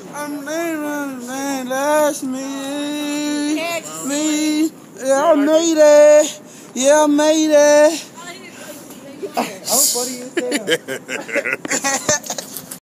I'm man, that's me. Me. Yeah, I made it. Yeah, I made it. I'm funny as hell.